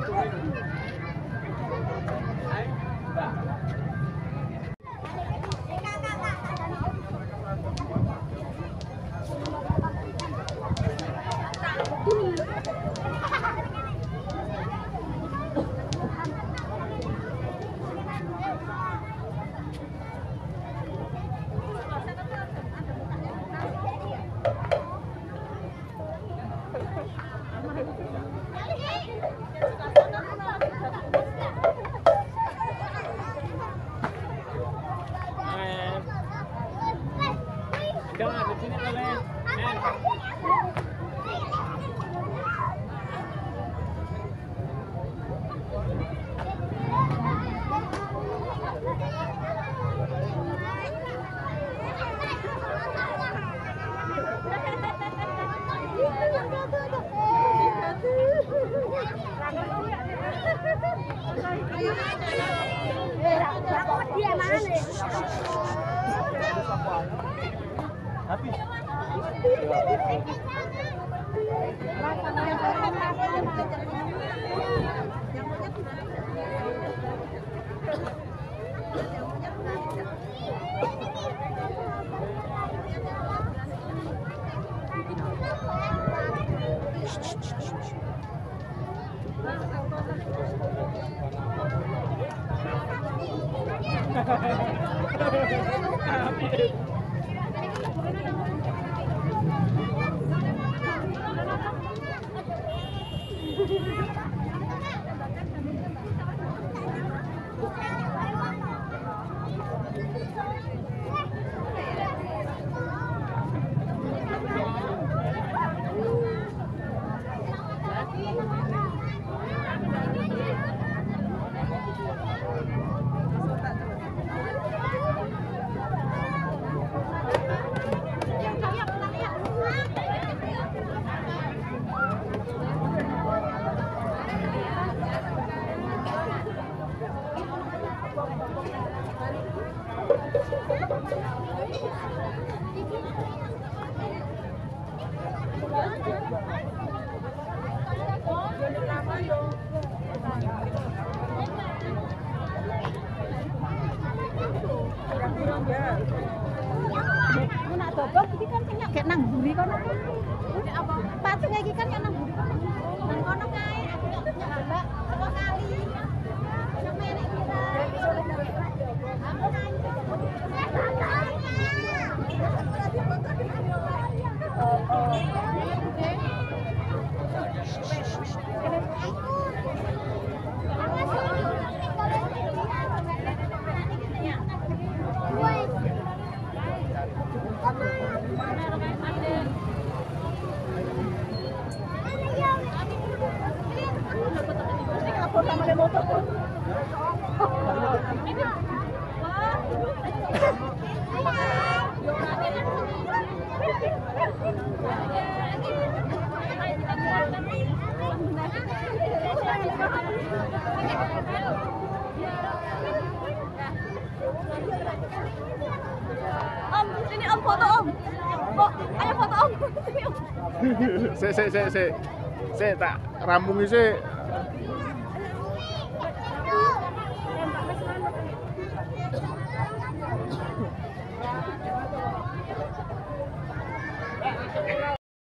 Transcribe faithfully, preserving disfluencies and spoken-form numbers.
Jangan di sini kalian. Habis. Nak dobok iki kan sing nyek nang mburi kono. Apa? Patung iki kan nang mburi kono. Nang kono kae aku nyek mbak saka kali. Sampe nek kita aku nang Om, sini om foto om. Oh, ayo foto om. Sini om. Sik sik sik sik. Sik tak rampungi sik.